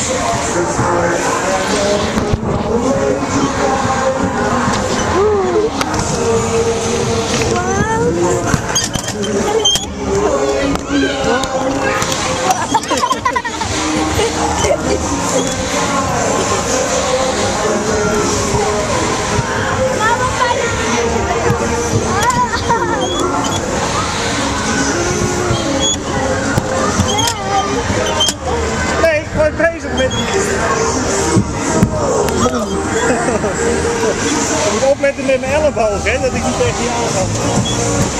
Je moet opletten met mijn elleboog, hè, dat ik niet tegen je aan ga.